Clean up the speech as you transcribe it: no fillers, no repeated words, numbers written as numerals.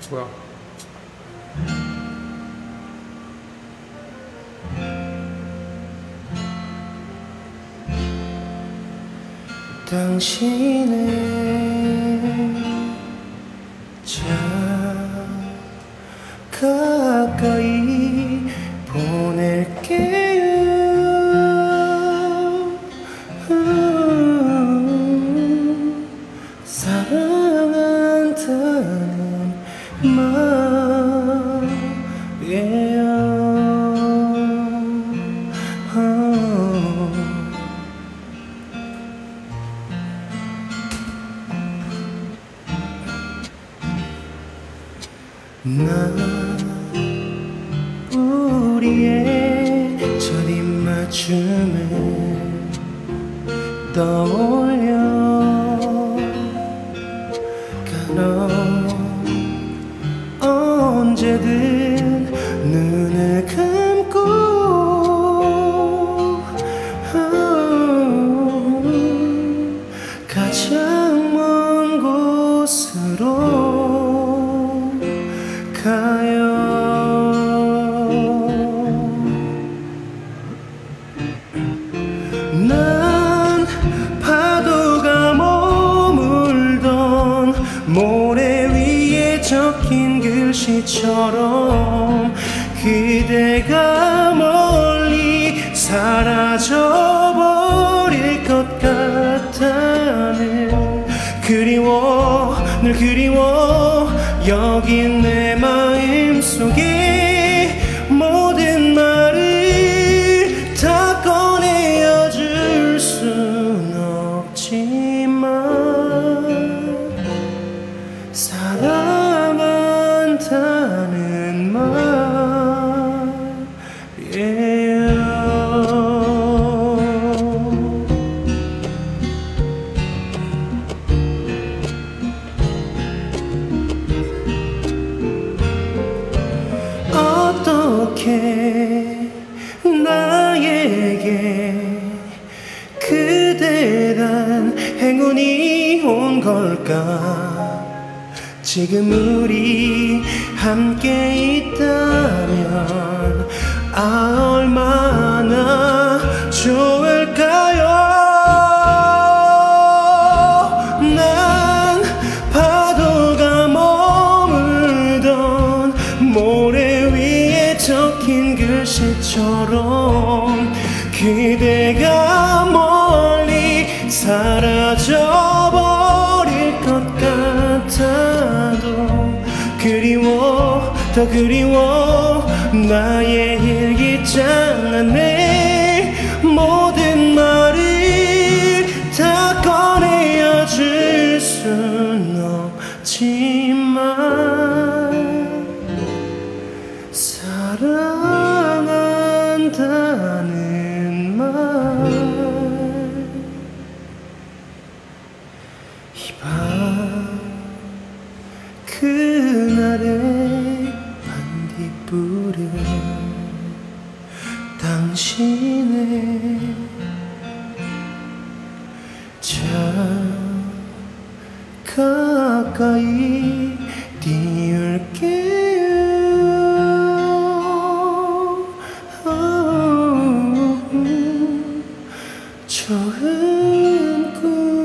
뭐야? 당신을 참 가까이 보낼게요. 사랑한다는 말이에요. 난 우리의 첫 입맞춤을 떠올려 가너 언제든 눈을 감고 가장 먼 곳으로 가요. 난 파도가 머물던 모래 위에 적힌 글씨처럼 그대가 멀리 사라져버릴 것 같다는 그리워 늘 그리워 여긴 내 마음속에 모든 말을 다 꺼내어 줄 순 없지만 사랑한다는 말이에요. 어떻게 나에게 그대란 행운이 온 걸까? 지금 우리 함께 있다면 얼마나 좋을까요? 난 파도가 머물던 모래 위에 적힌 글씨처럼 그대가 멀리 사라져버릴 것 같아도 그리워 더 그리워 나의 일기장 안에 모든 말을 다 꺼내어 줄 순 없지만 사랑한다는 말 이 밤 그날의 반딧불은 당신의 참 가까이 띄울게요. 좋은 꿈